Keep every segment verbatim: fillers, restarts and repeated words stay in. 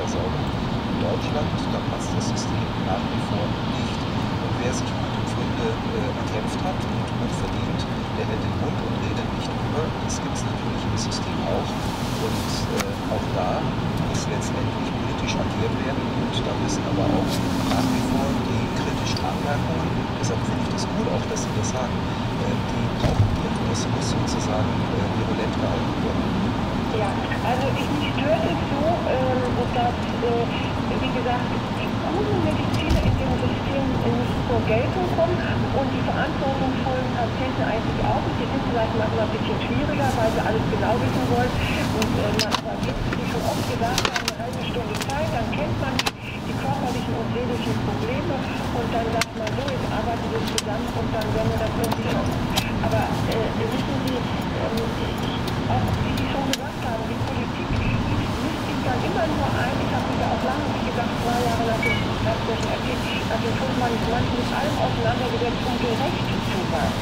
Versorgung. In Deutschland, da passt das System nach wie vor nicht. Und wer sich gute Pfründe äh, erkämpft hat und gut verdient, der hält den Mund und redet nicht über. Das gibt es natürlich im System auch. Und äh, auch da muss letztendlich politisch agiert werden. Und da müssen aber auch nach wie vor die kritischen Anmerkungen, deshalb finde ich das gut auch, dass Sie das sagen, äh, die brauchen wir. Das muss sozusagen äh, virulent gehalten werden. Ja, also ich, mich stört es so, ähm, dass, äh, wie gesagt, die guten Mediziner in dem System nicht zur Geltung kommen und die verantwortungsvollen Patienten eigentlich auch nicht. Die sind vielleicht manchmal ein bisschen schwieriger, weil sie alles genau wissen wollen. Und äh, man aber gibt, wie schon oft gesagt haben, eine halbe Stunde Zeit, dann kennt man die körperlichen und seelischen Probleme und dann sagt man so, jetzt arbeiten wir zusammen und dann werden wir das irgendwie schaffen. Aber äh, wissen Sie, ähm, auch wie Sie schon gesagt haben, die Politik misst sich dann immer nur ein. Ich habe mich ja auch lange, wie gesagt, zwei Jahre nach dem Staatsbürger erzählt, nach dem Tod meines Mannes mit allem auseinandergesetzt, um gerecht zu sein.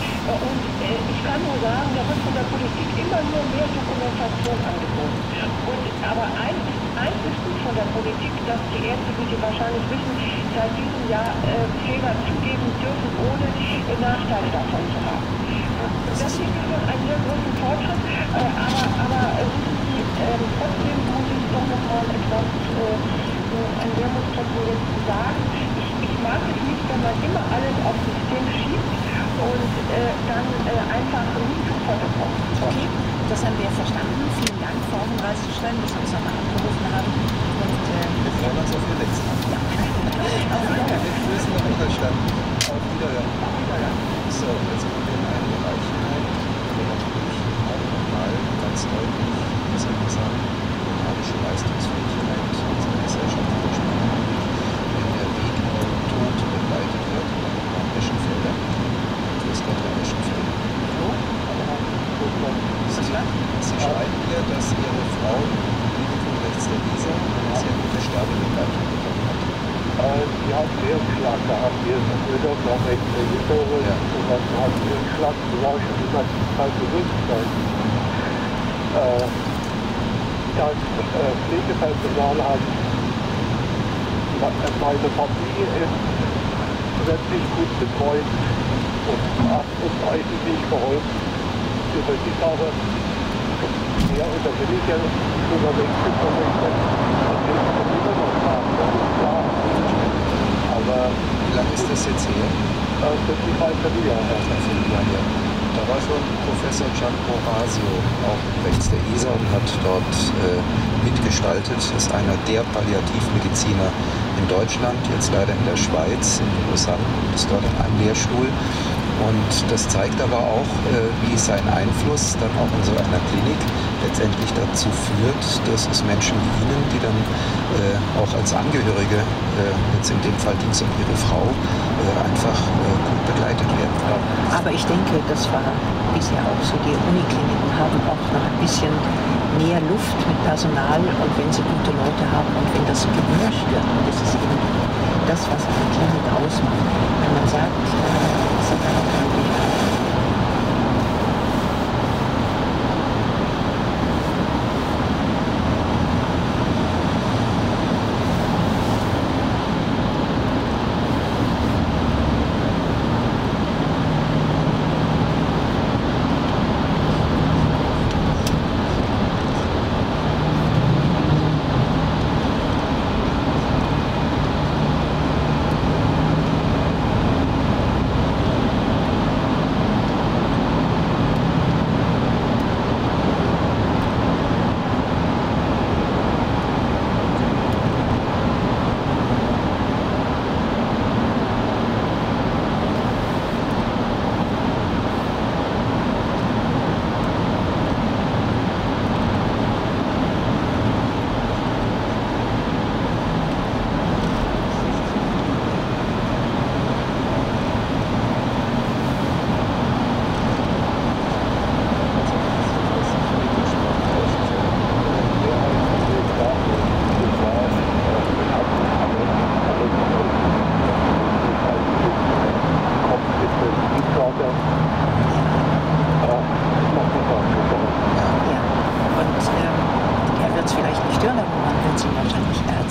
Und äh, ich kann nur sagen, da wird von der Politik immer nur mehr Dokumentation angeboten. Und, aber eins ist, eins ist gut von der Politik, dass die Ärzte, wie Sie wahrscheinlich wissen, seit diesem Jahr äh, Fehler zugeben dürfen, ohne äh, Nachteile davon zu haben. Das ist schon ein sehr großen Fortschritt, äh, aber, aber äh, wissen Sie, äh, trotzdem muss ich doch noch mal etwas äh, an Wermutstropfen jetzt sagen. Ich, ich mag es nicht, wenn man immer alles aufs System schiebt und äh, dann äh, einfach nie zu Potte kommt. Okay, das haben wir verstanden. Vielen Dank, Frau Reißstein, dass Sie uns nochmal angerufen haben. Und, äh, wir freuen uns auf Ihr nächstes Mal. Ja. Auf Wiederhören. Wir grüßen nach Ingolstadt. Auf Wiederhören. Auf Wiederhören. So, jetzt kommen wir in einen Bereich hinein, der natürlich auch nochmal ganz deutlich, wie soll man sagen, moralische Leistungsfähigkeit unserer Gesellschaft widerspiegelt. Wenn der Weg in den Tod begleitet wird, am Eschenfelder, Großgärtner Eschenfelder. Sie, Sie schreiben hier, dass Ihre Frau Liverpool rechts der Isar eine sehr gute Sterbebegleitung bekommen hat. Die hat einen Hirnschlag gehabt, die ist wieder noch rechts der Isar und Ja. dann hat einen Hirnschlag, die war schon die ganze Zeit Bewusstsein. Äh, das äh, Pflegepersonal hat, meine Familie ist wirklich gut betreut und hat uns eigentlich geholfen, über die Sache mehr oder weniger drüber weggekommen ist. Und jetzt kommt immer noch nach, das ist klar. Aber Wie lange ist das jetzt her? das ist die Dreivierteljahr her. Dreivierteljahr her. Da war schon Professor Gianco Rasio auch rechts der Isar und hat dort äh, mitgestaltet. Ist einer der Palliativmediziner in Deutschland, jetzt leider in der Schweiz, in Lausanne, ist dort in einem Lehrstuhl. Und das zeigt aber auch, äh, wie sein Einfluss dann auch in so einer Klinik letztendlich dazu führt, dass es Menschen wie Ihnen, die dann äh, auch als Angehörige, äh, jetzt in dem Fall ging es um Ihre Frau, äh, einfach äh, gut begleitet werden. Aber ich denke, das war bisher auch so. Die Unikliniken haben auch noch ein bisschen mehr Luft mit Personal und wenn sie gute Leute haben und wenn das gewünscht wird, und das ist eben das, was eine Klinik ausmacht. Wenn man sagt, es hat eine Möglichkeit.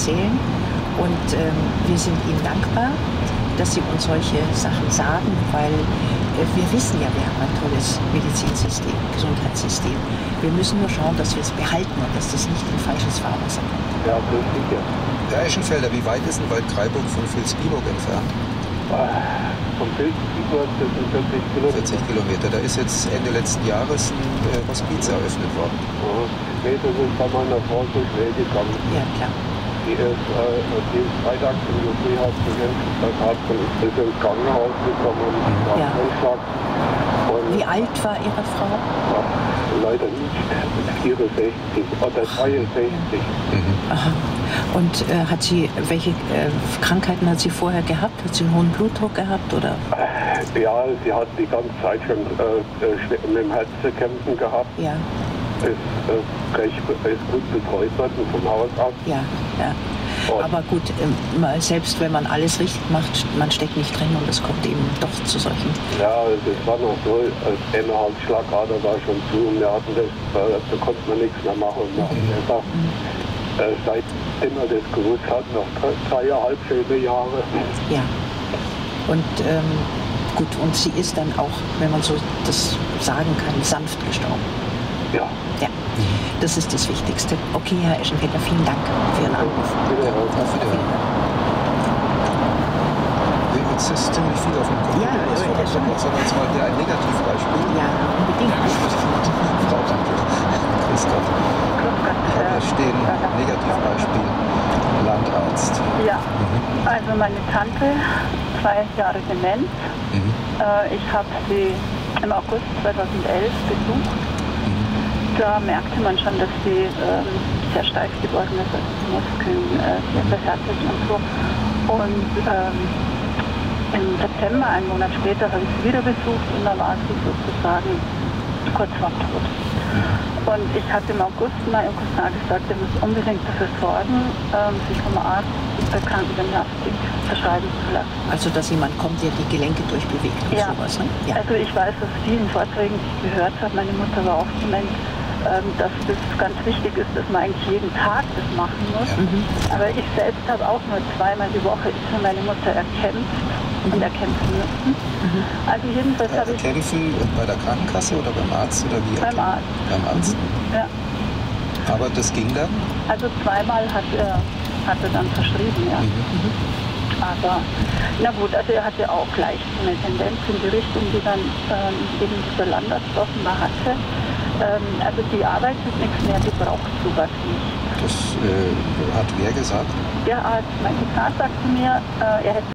erzählen. Und ähm, wir sind Ihnen dankbar, dass Sie uns solche Sachen sagen, weil äh, wir wissen ja, wir haben ein tolles Medizinsystem, Gesundheitssystem. Wir müssen nur schauen, dass wir es behalten und dass das nicht in falsches Fahrwasser kommt. Ja, das ist sicher. Herr Eschenfelder, wie weit ist denn Waldkraiburg von Vilsbiburg entfernt? Vom Vilsbiburg, das sind vierzig Kilometer. vierzig Kilometer. Da ist jetzt Ende letzten Jahres ein äh, Hospiz eröffnet worden. Ja, nee, das ist bei meiner Frau so schnell gegangen. Ja, klar. Die ist, äh, die ist freitags im Jubiläum gehabt und ist ins Krankenhaus gekommen und hat Ja. einen Anschlag. Und Wie alt war Ihre Frau? ja, leider nicht vierundsechzig oder dreiundsechzig. Aha. Und äh, hat sie, welche äh, Krankheiten hat sie vorher gehabt? Hat sie einen hohen Blutdruck gehabt? Oder? Ja, sie hat die ganze Zeit schon äh, äh, schwer mit dem Herz zu kämpfen gehabt. Ja, Ist, äh, recht, ist gut betreut worden vom Hausarzt. ja, ja. Und Aber gut, ähm, mal selbst wenn man alles richtig macht, man steckt nicht drin und es kommt eben doch zu solchen. ja, das war noch so, als eine Halsschlagader war schon zu und wir hatten das, äh, da konnte man nichts mehr machen. Und dann mhm. einfach, äh, seitdem er das gewusst hat, noch drei, dreieinhalb schöne Jahre. Ja. Und ähm, gut, und sie ist dann auch, wenn man so das sagen kann, sanft gestorben. Ja. Ja, das ist das Wichtigste. Okay, Herr Eschenfelder, vielen Dank für Ihren Anruf. Ja, auf Wiedersehen. Jetzt ist ziemlich viel auf dem Computer. Ja, das ja, verrückt. ja. Sondern jetzt mal hier ein Negativbeispiel. Ja, unbedingt. Frau Danke. Grüß Gott. Ich habe hier stehen, Negativbeispiel, Landarzt. Ja, also meine Tante, zwei Jahre dement. Mhm. Äh, ich habe sie im August zweitausendelf besucht. Da merkte man schon, dass sie ähm, sehr steif geworden ist, also die Muskeln äh, sehr verhärtet und so. Und ähm, im September, einen Monat später, habe ich sie wieder besucht und da war sie sozusagen kurz vor dem Tod. Und ich hatte im August mal im Cousin gesagt, er muss unbedingt dafür sorgen, ähm, sich vom Arzt Krankengymnastik verschreiben zu lassen. Also, dass jemand kommt, der die Gelenke durchbewegt und Ja. sowas. Ne? Ja. Also ich weiß aus vielen Vorträgen, die ich gehört habe, meine Mutter war auch dement, ähm, dass das ganz wichtig ist, dass man eigentlich jeden Tag das machen muss. Ja. Mhm. Aber ich selbst habe auch nur zweimal die Woche ich für meine Mutter erkämpft und erkämpfen müssen. Mhm. Also jedenfalls habe Äh, ich kämpfen bei der Krankenkasse oder beim Arzt oder wie? beim Arzt. Beim Arzt. Ja. Aber das ging dann? Also zweimal hat er, hat er dann verschrieben, ja. Mhm. Aber na gut, also er hatte auch leicht so eine Tendenz in die Richtung, die dann ähm, eben dieser Landarzt offenbar hatte. Ähm, also die arbeitet nichts mehr, die braucht sowas nicht. Das äh, hat wer gesagt? Der Arzt, mein Cousin sagte mir, äh, er hätte